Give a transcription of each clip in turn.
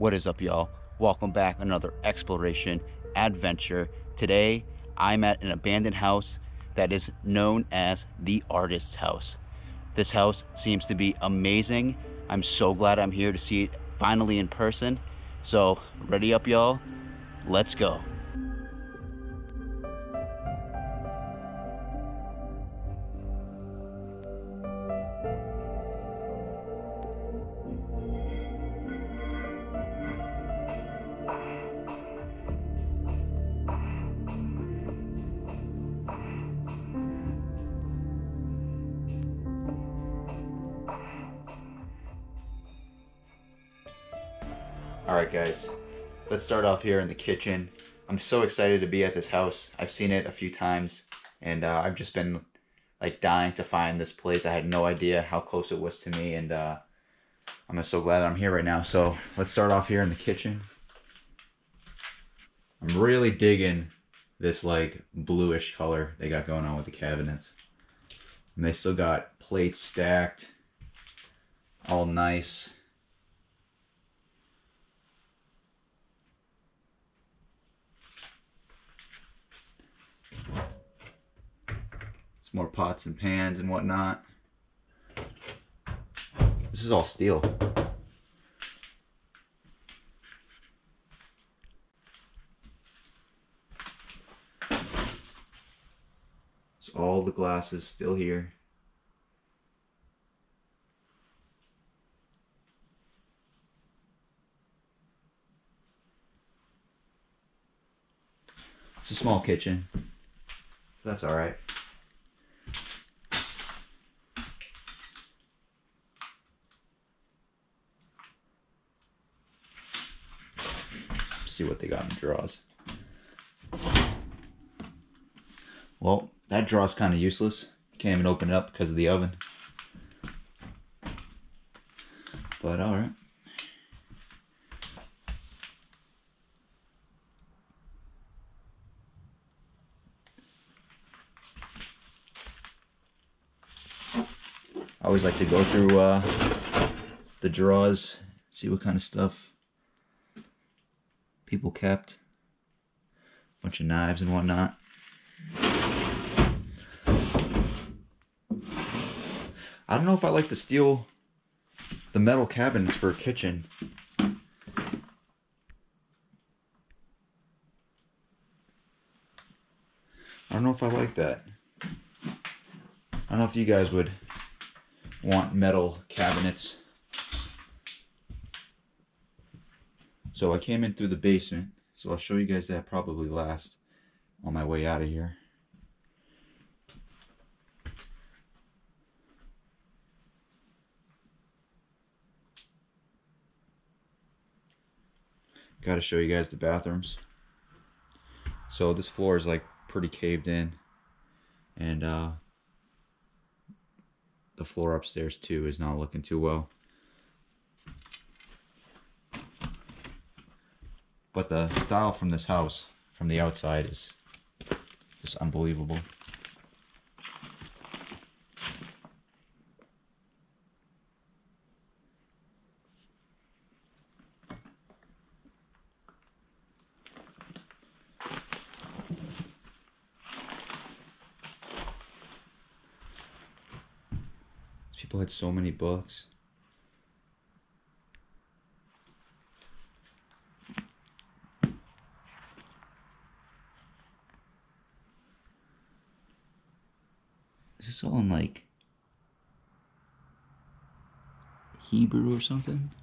What is up, y'all? Welcome back another exploration adventure. Today I'm at an abandoned house that is known as the artist's house. This house seems to be amazing. I'm so glad I'm here to see it finally in person. So ready up, y'all? Let's go. Alright guys, let's start off here in the kitchen. I'm so excited to be at this house. I've seen it a few times and I've just been like dying to find this place. I had no idea how close it was to me, and I'm just so glad I'm here right now. So let's start off here in the kitchen. I'm really digging this like bluish color they got going on with the cabinets. And they still got plates stacked, all nice. More pots and pans and whatnot. This is all steel. So all the glass is still here. It's a small kitchen. That's all right. See what they got in the drawers. Well, that draw's kind of useless. Can't even open it up because of the oven. But alright. I always like to go through the drawers, see what kind of stuff people kept. Bunch of knives and whatnot. I don't know if I like the metal cabinets for a kitchen. I don't know if I like that. I don't know if you guys would want metal cabinets. So I came in through the basement, so I'll show you guys that probably last on my way out of here. Got to show you guys the bathrooms. So this floor is like pretty caved in, and the floor upstairs too is not looking too well. But the style from this house, from the outside, is just unbelievable. People had so many books. Is this all in like Hebrew or something?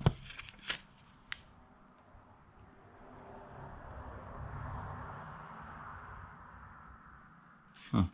Huh.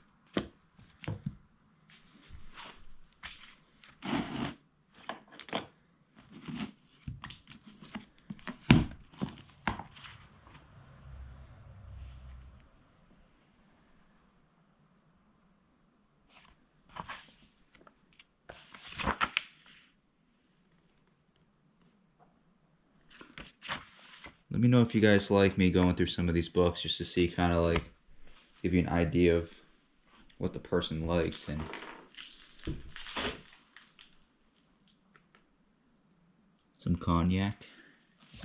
Let me know if you guys like me going through some of these books just to see, kind of like give you an idea of what the person liked. And some cognac.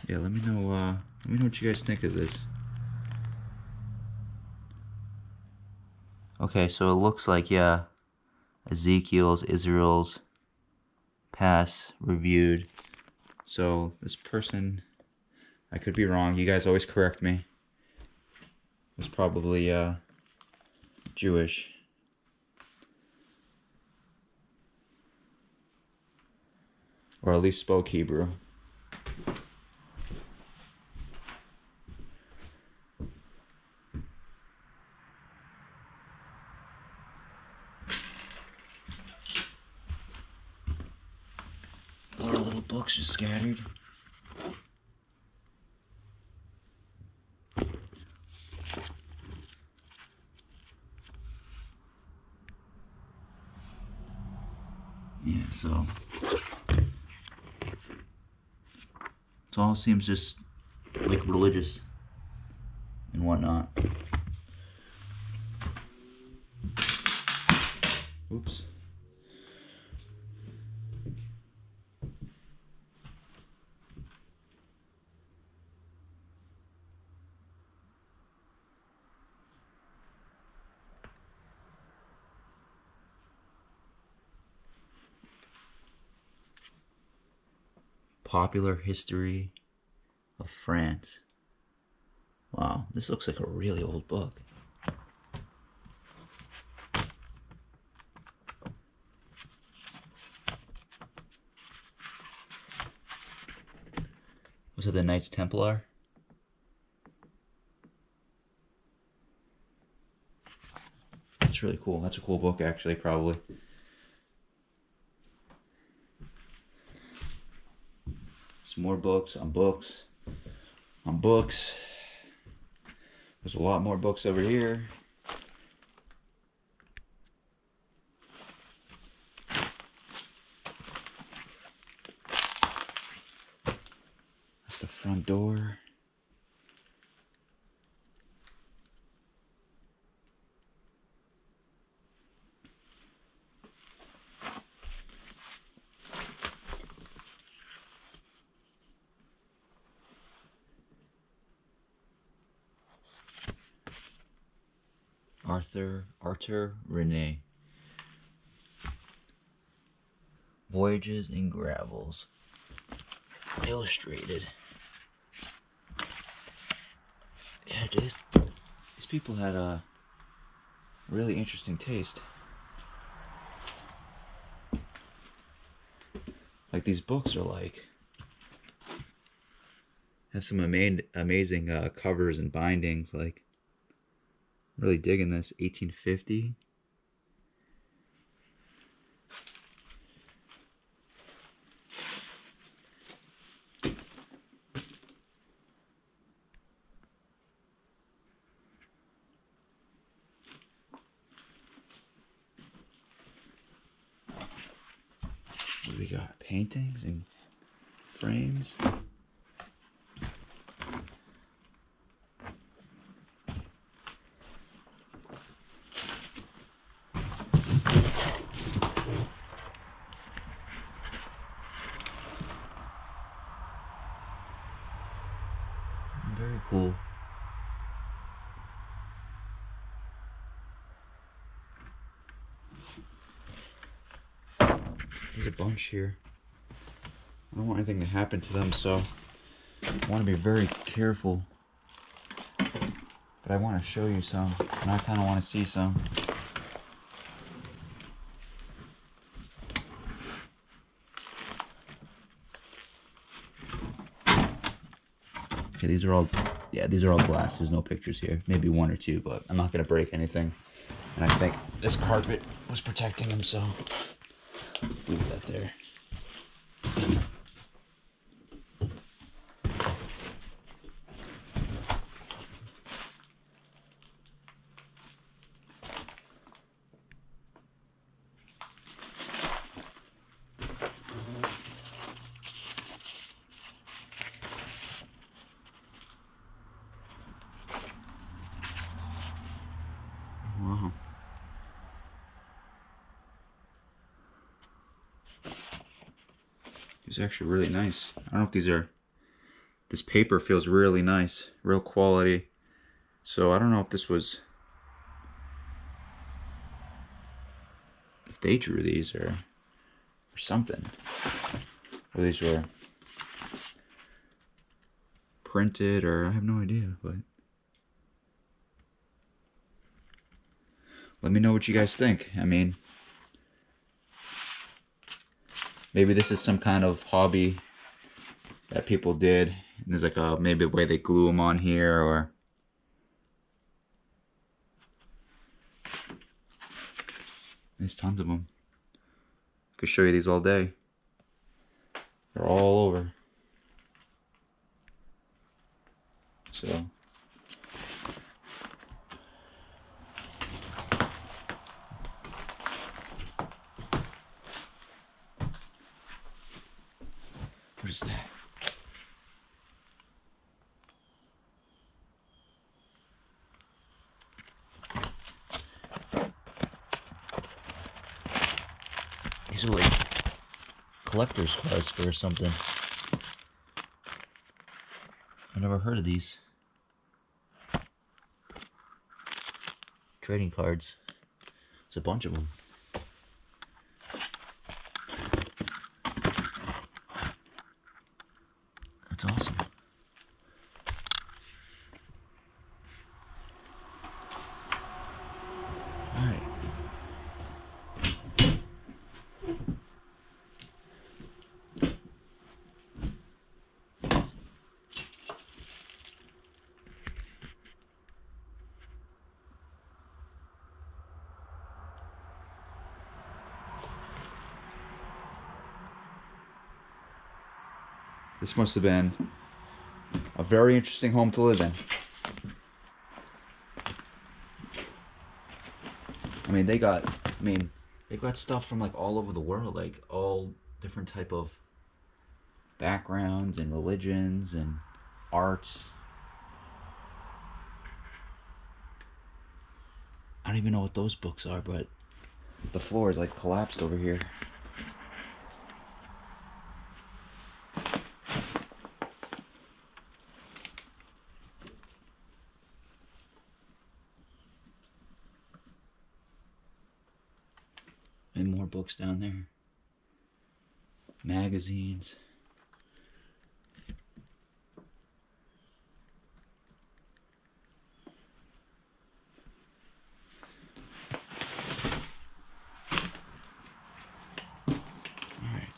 Yeah, let me know what you guys think of this. Okay, so it looks like, yeah, Ezekiel's, Israel's pass reviewed. So this person, I could be wrong, you guys always correct me, was probably Jewish. Or at least spoke Hebrew. A lot of little books just scattered. Yeah, so it all seems just like religious and whatnot. Oops. Popular History of France. Wow, this looks like a really old book. Was it the Knights Templar? That's really cool. That's a cool book, actually, probably. Some more books on books on books. There's a lot more books over here. That's the front door. Arthur Renee. Voyages in Gravels. Illustrated. Yeah, these people had a really interesting taste. Like, these books are like, have some amazing covers and bindings. Like, really digging this. 1850. What do we got? Paintings and frames. Very cool. There's a bunch here. I don't want anything to happen to them, so I want to be very careful. But I want to show you some, and I kind of want to see some. Okay, these are all glass. There's no pictures here. Maybe one or two, but I'm not going to break anything. And I think this carpet was protecting them, so leave that there. Wow. These are actually really nice. I don't know if these are This paper feels really nice, real quality. So I don't know if this was, if they drew these or something. Or these were printed, or I have no idea, but let me know what you guys think. I mean, maybe this is some kind of hobby that people did. And there's like a, maybe a way they glue them on here, or there's tons of them. I could show you these all day. They're all over. So what is that? These are like collector's cards or something. I've never heard of these. Trading cards. There's a bunch of them. That's awesome. Alright. This must have been a very interesting home to live in. They've got stuff from like all over the world, like all different type of backgrounds and religions and arts. I don't even know what those books are, but the floor is like collapsed over here. And more books down there. Magazines. Alright.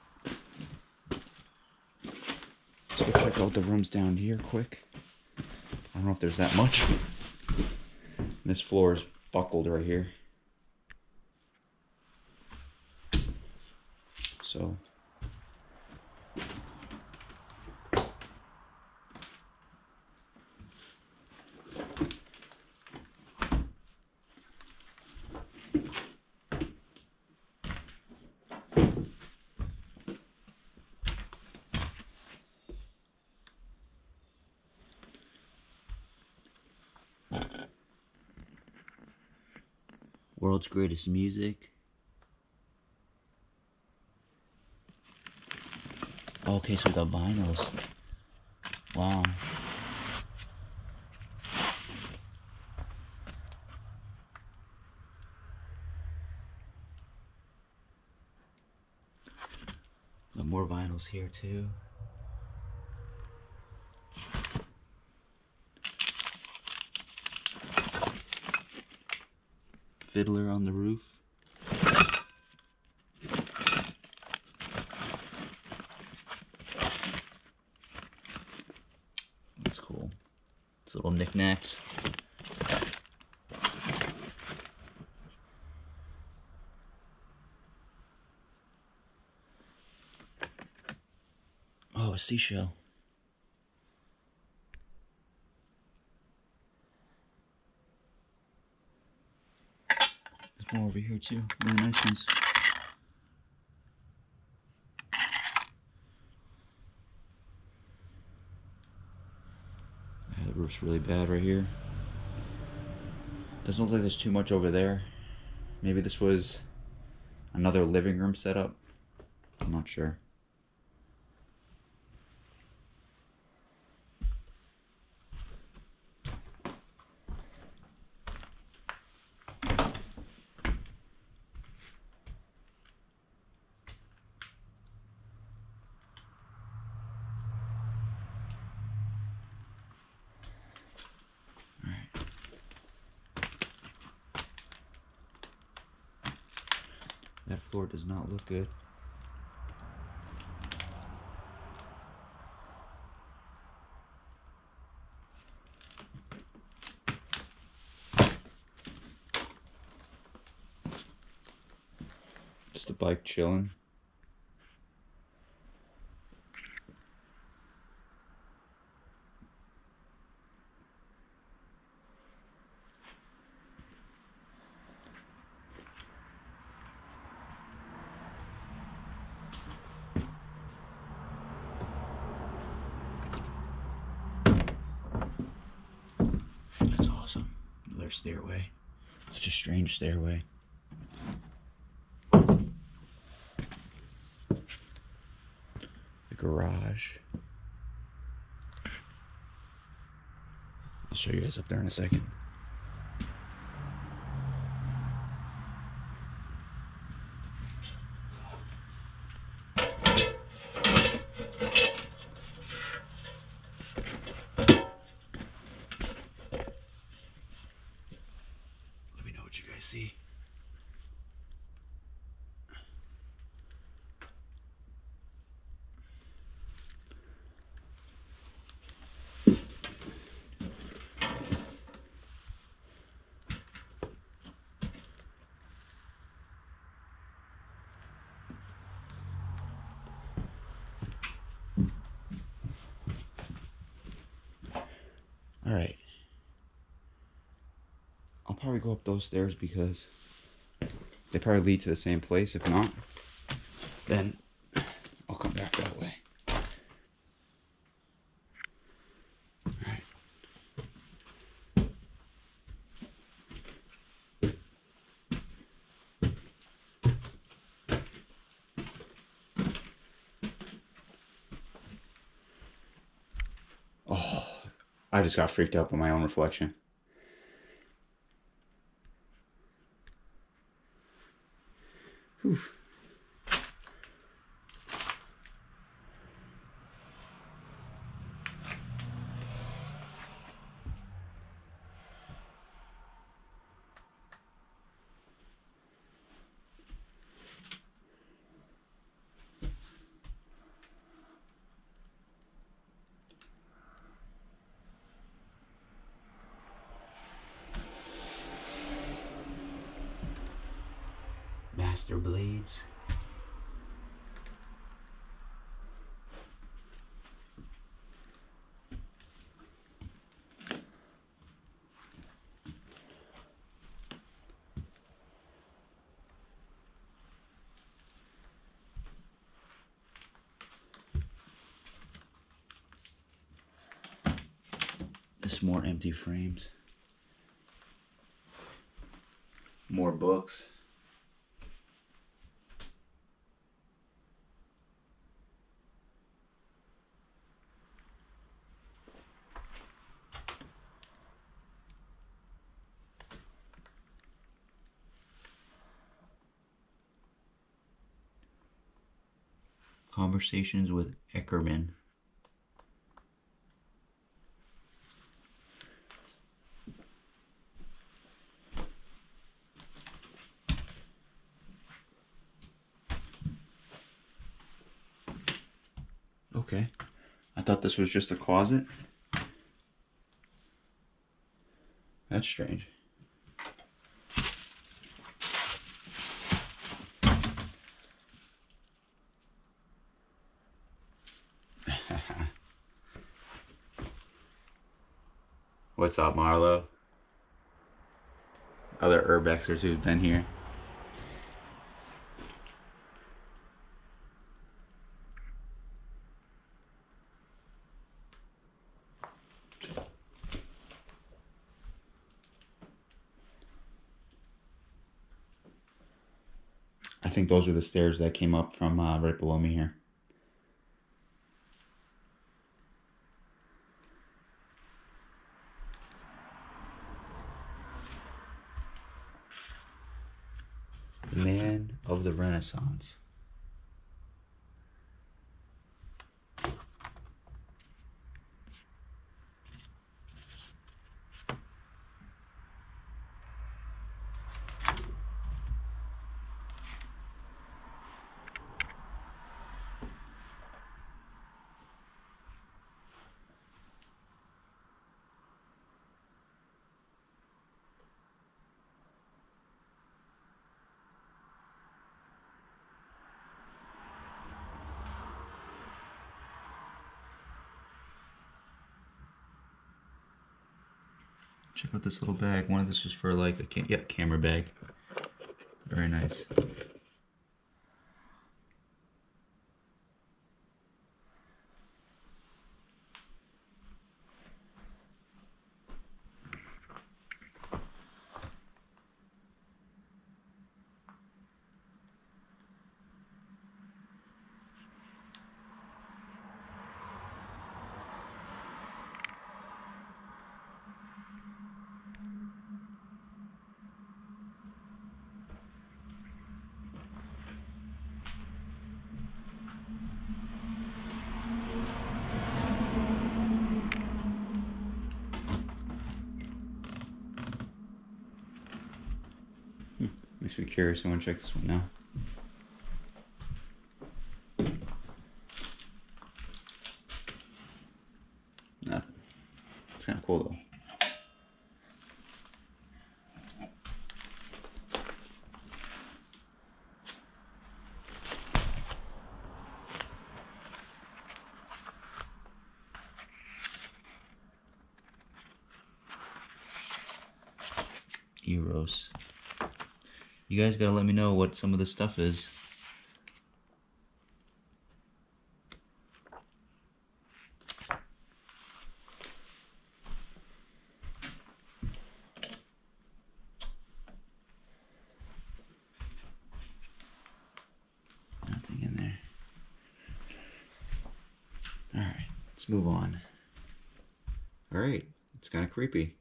Let's go check out the rooms down here quick. I don't know if there's that much. This floor is buckled right here. So world's greatest music. Okay, so we got vinyls. Wow. Got more vinyls here too. Fiddler on the roof. That's cool. It's little knickknacks. Oh, a seashell. There's more over here too. Really nice ones. Yeah, the roof's really bad right here. Doesn't look like there's too much over there. Maybe this was another living room setup. I'm not sure. floor does not look good. Just a bike chilling. That's awesome. Another stairway. Such a strange stairway. The garage. I'll show you guys up there in a second. Let me know what you guys see. All right. I'll probably go up those stairs because they probably lead to the same place. If not, then I'll come back that way. All right. Oh, I just got freaked out by my own reflection. Whew. Master blades. Just more empty frames. More books. Conversations with Eckerman. Okay. I thought this was just a closet. That's strange. What's up, Marlo? Other urbexers who've been here. I think those are the stairs that came up from right below me here. Man of the Renaissance. Check out this little bag. One of this is for like a camera bag. Very nice. Makes me curious. I want to check this one now. Nothing. It's kind of cool though. Euros. You guys gotta let me know what some of this stuff is. Nothing in there. Alright, let's move on. Alright, it's kind of creepy.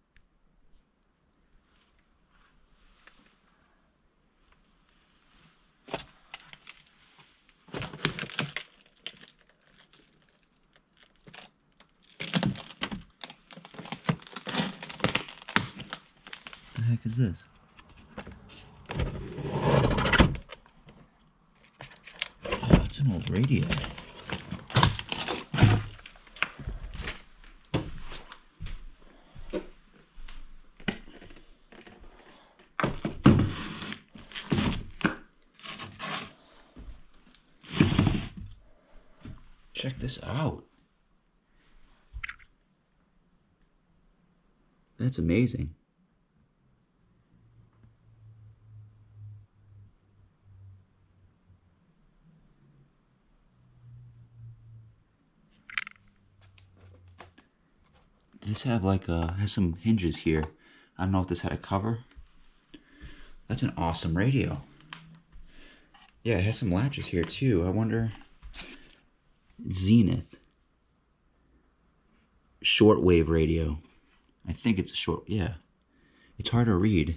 What the heck is this? Oh, it's an old radio. Check this out. That's amazing. This have like has some hinges here. I don't know if this had a cover. That's an awesome radio. Yeah, it has some latches here too. I wonder. Zenith. Shortwave radio. I think it's a short, yeah. It's hard to read.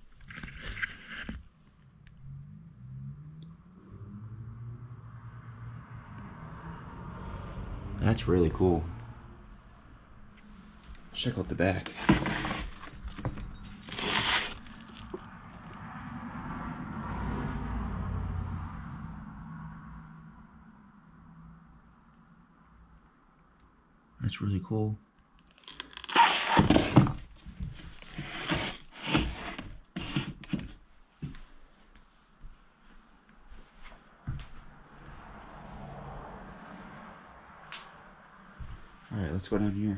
That's really cool. Check out the back. That's really cool. All right, let's go down here.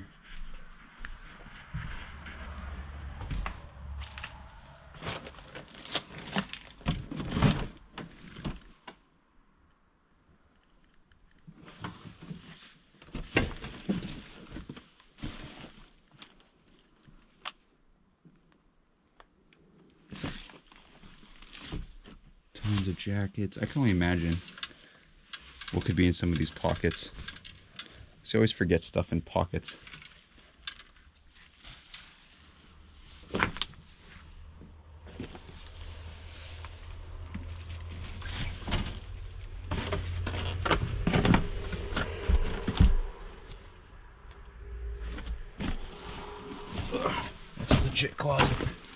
Tons of jackets. I can only imagine what could be in some of these pockets. So I always forget stuff in pockets. That's a legit closet.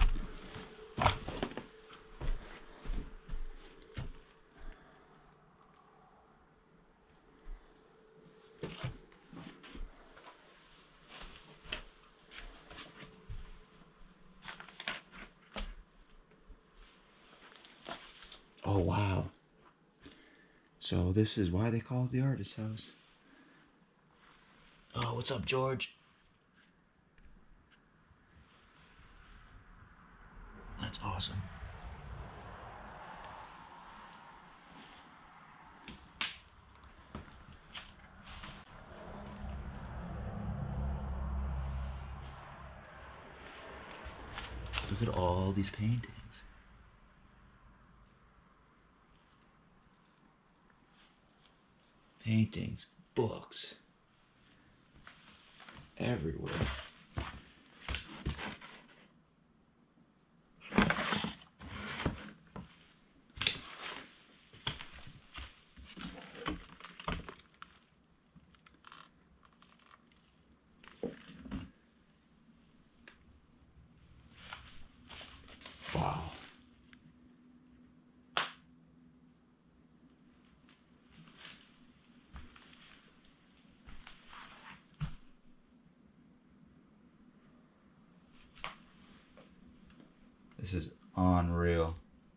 Oh wow. So this is why they call it the artist house. Oh, what's up, George? that's awesome. Look at all these paintings. Paintings, books, everywhere. Wow. This is unreal.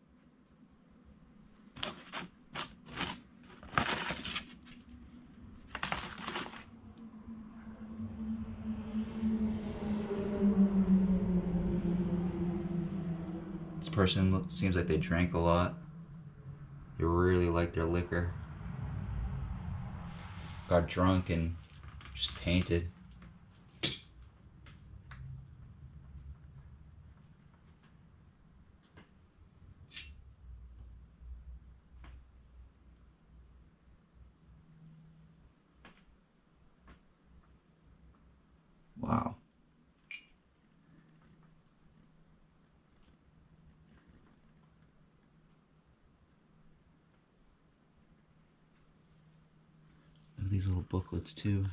This person seems like they drank a lot. They really like their liquor. Got drunk and just painted. Wow. Look at these little booklets too.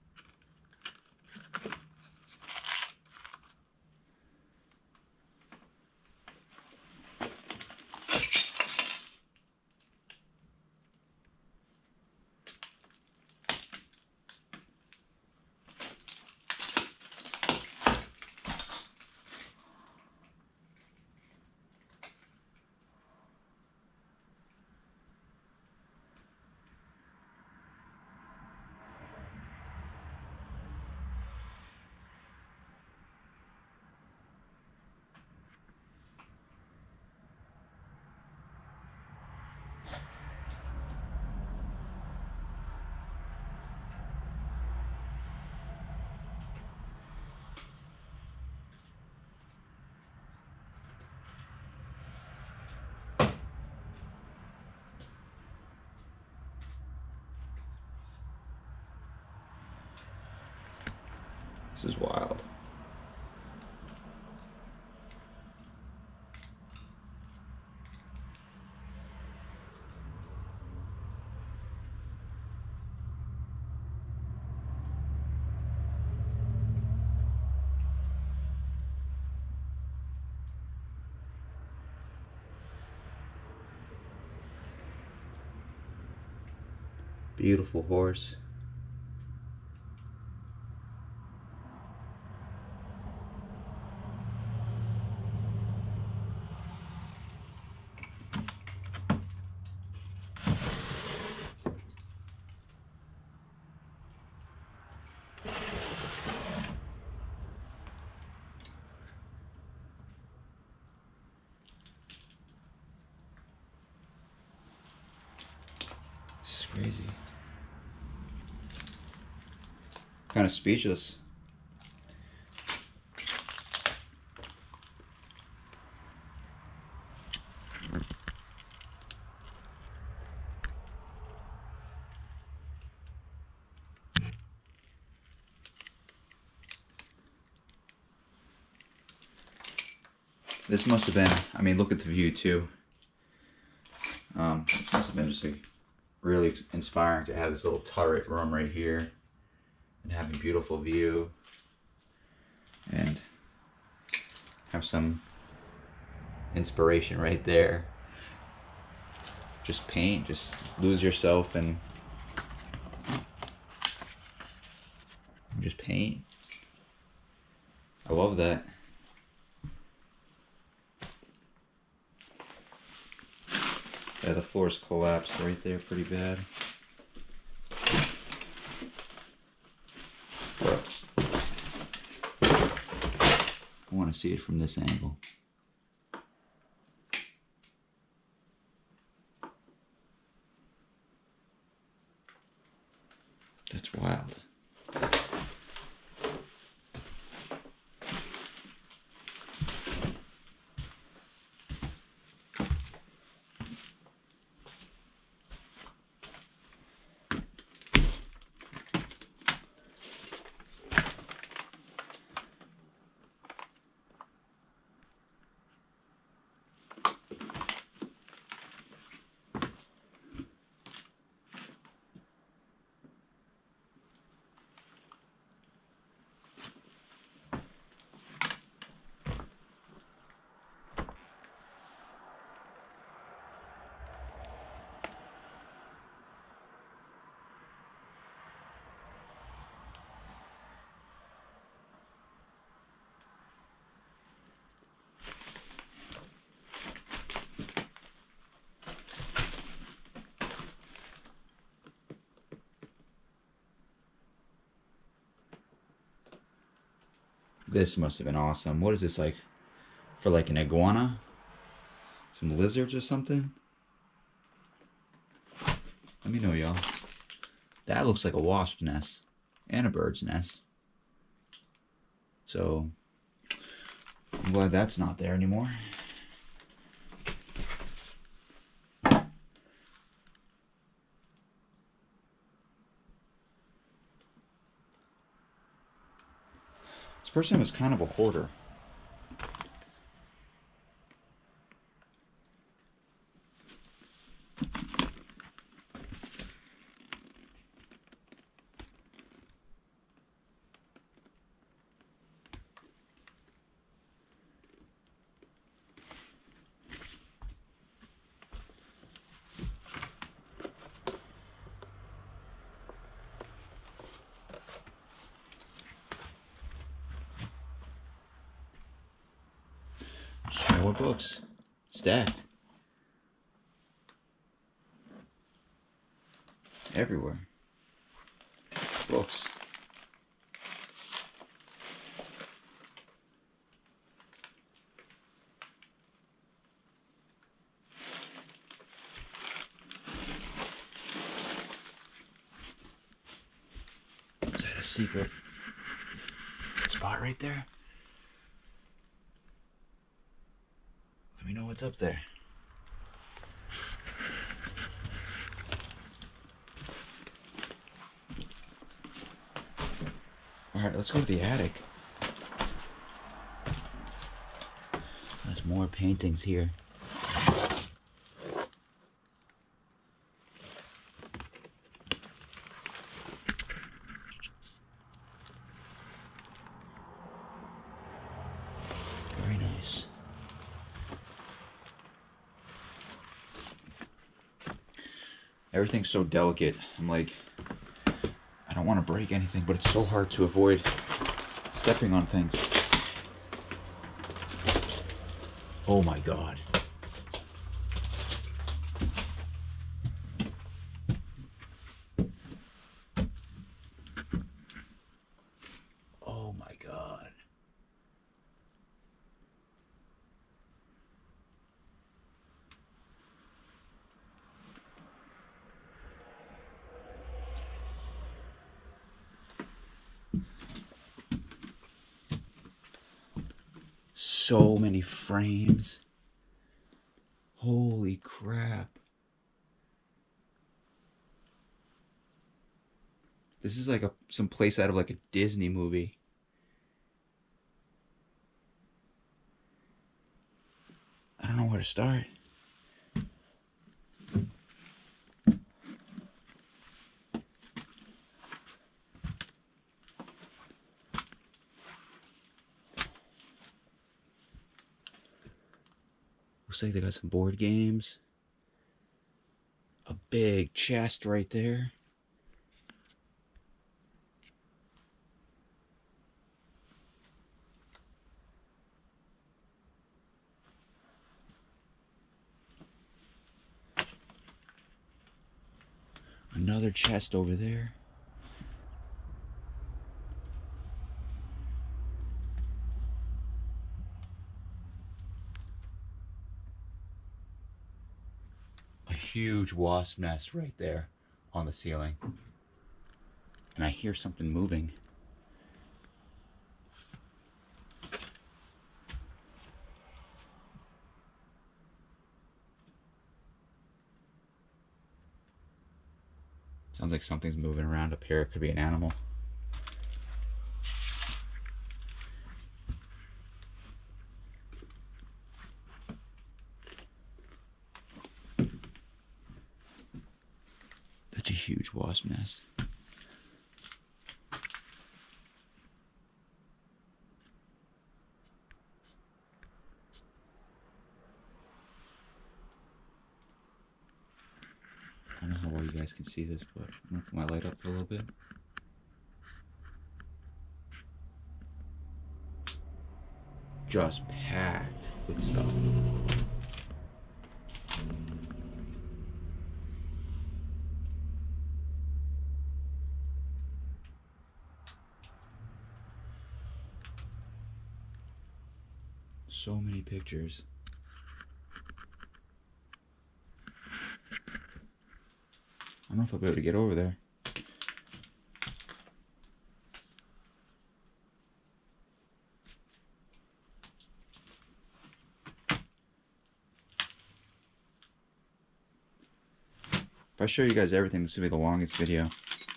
This is wild. Beautiful horse. This is crazy. Kind of speechless. This must have been, I mean, look at the view too. This must have been just like really inspiring to have this little turret room right here and have a beautiful view and have some inspiration right there. Just paint, just lose yourself and just paint. I love that. Yeah, the floor's collapsed right there pretty bad. I want to see it from this angle. This must have been awesome. What is this, like, for like an iguana? Some lizards or something? Let me know, y'all. That looks like a wasp nest and a bird's nest. So, I'm glad that's not there anymore. This person was kind of a hoarder. More books. Stacked. Everywhere. Books. Is that a secret spot right there? Let me know what's up there. Alright, let's go to the attic. There's more paintings here. Very nice. Everything's so delicate. I'm like, I don't want to break anything, but it's so hard to avoid stepping on things. Oh my God. Oh my God. So many frames. Holy crap. This is like some place out of like a Disney movie. I don't know where to start. Looks like they got some board games. A big chest right there. Another chest over there. A huge wasp nest right there on the ceiling. And I hear something moving. Sounds like something's moving around up here. It could be an animal. That's a huge wasp nest. I don't know how well you guys can see this, but I'm gonna put my light up for a little bit. Just packed with stuff. So many pictures. I don't know if I'll be able to get over there. If I show you guys everything, this will be the longest video.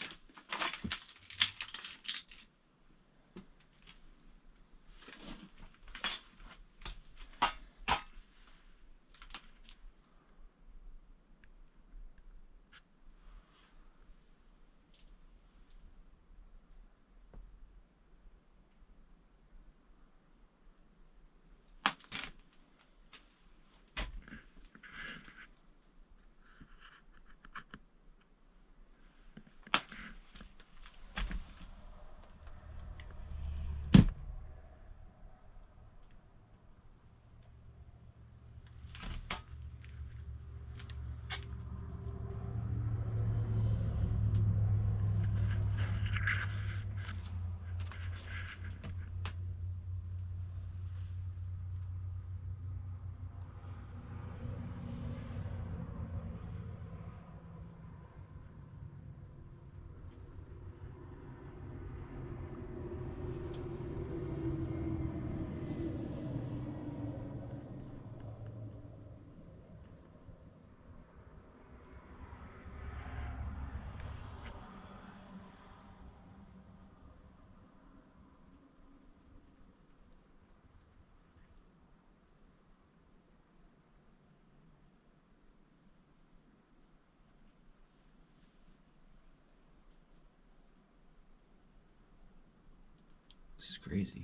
This is crazy.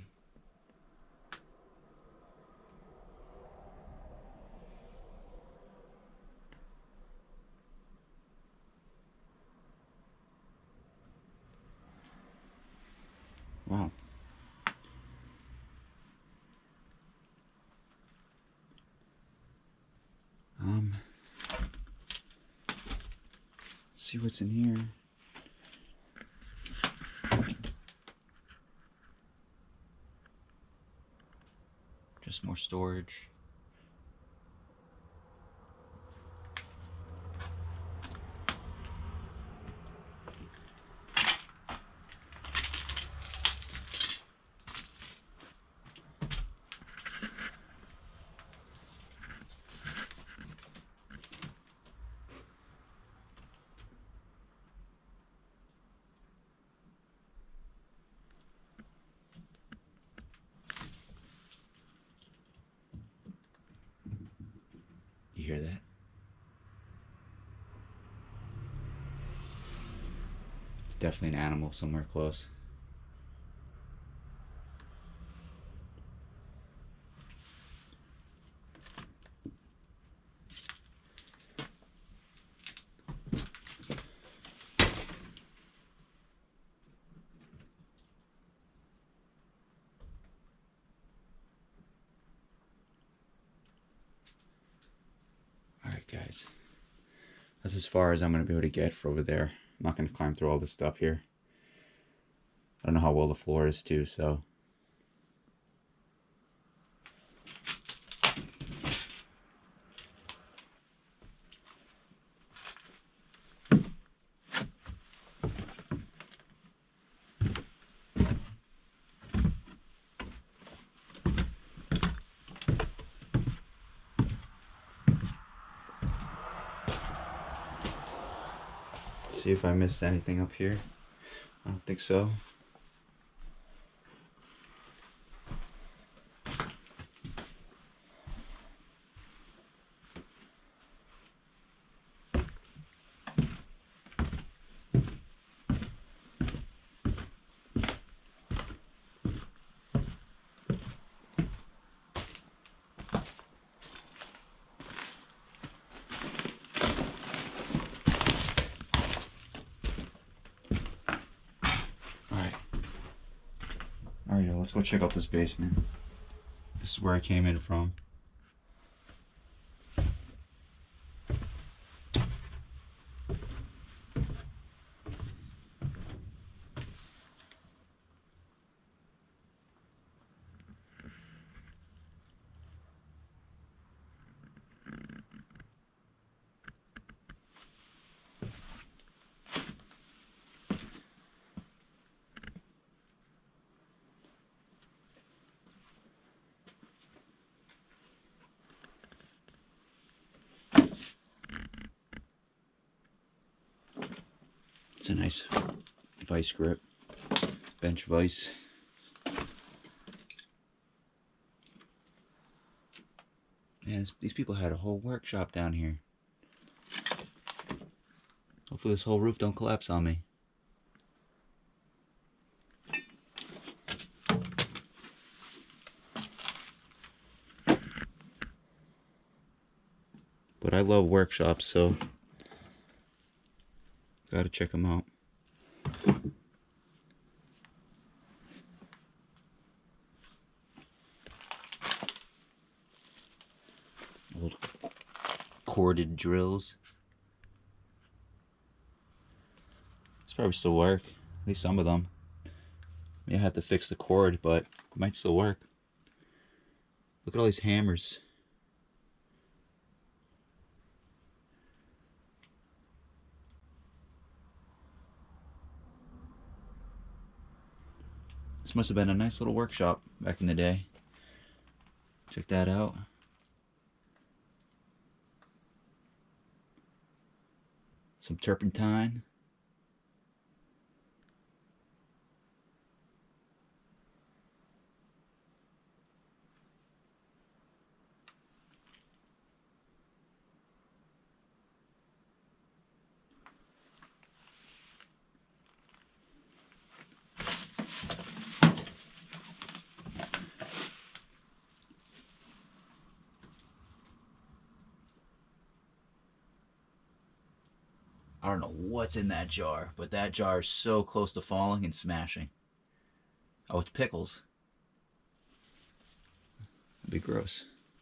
Wow. Let's see what's in here. Just more storage. You hear that? It's definitely an animal somewhere close. Alright guys, that's as far as I'm going to be able to get for over there. I'm not going to climb through all this stuff here. I don't know how well the floor is too, so. See if I missed anything up here. I don't think so. Alright, let's go check out this basement. This is where I came in from. It's a nice vice grip, bench vise. Man, these people had a whole workshop down here. Hopefully this whole roof don't collapse on me. But I love workshops, so gotta check them out. Old corded drills. This probably still work. At least some of them. May have to fix the cord, but it might still work. Look at all these hammers. This must have been a nice little workshop back in the day. Check that out. Some turpentine. I don't know what's in that jar, but that jar is so close to falling and smashing. Oh, it's pickles. That'd be gross.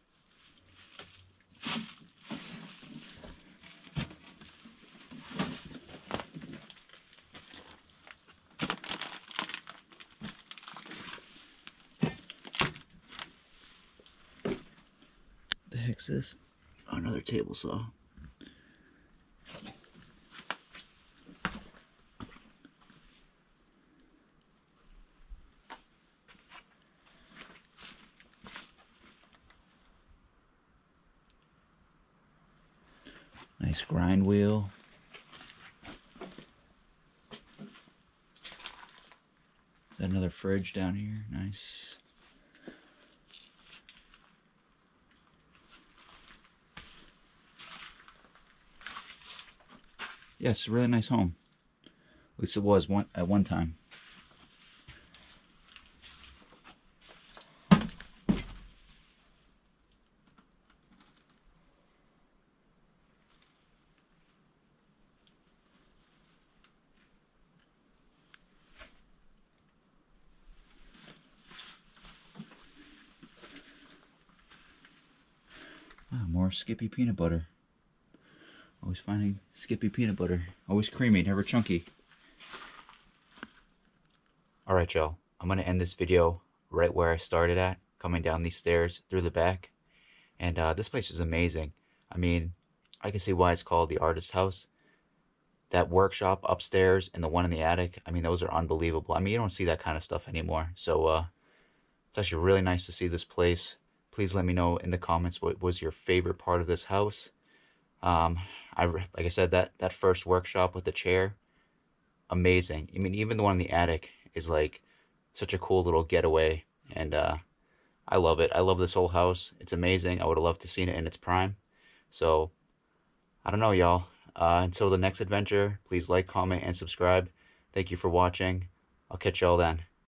The heck's this? Oh, another table saw. Nice grind wheel. Is that another fridge down here? Nice. Yes, a really nice home. At least it was at one time. Ah, more Skippy peanut butter. Always finding Skippy peanut butter. Always creamy, never chunky. Alright, y'all. I'm going to end this video right where I started at, coming down these stairs through the back. And this place is amazing. I mean, I can see why it's called the artist's house. That workshop upstairs and the one in the attic, I mean, those are unbelievable. I mean, you don't see that kind of stuff anymore. So, it's actually really nice to see this place. Please let me know in the comments what was your favorite part of this house. Like I said, that first workshop with the chair, amazing. I mean, even the one in the attic is like such a cool little getaway, and I love it. I love this whole house. It's amazing. I would have loved to seen it in its prime. So, I don't know, y'all. Until the next adventure, please like, comment, and subscribe. Thank you for watching. I'll catch y'all then.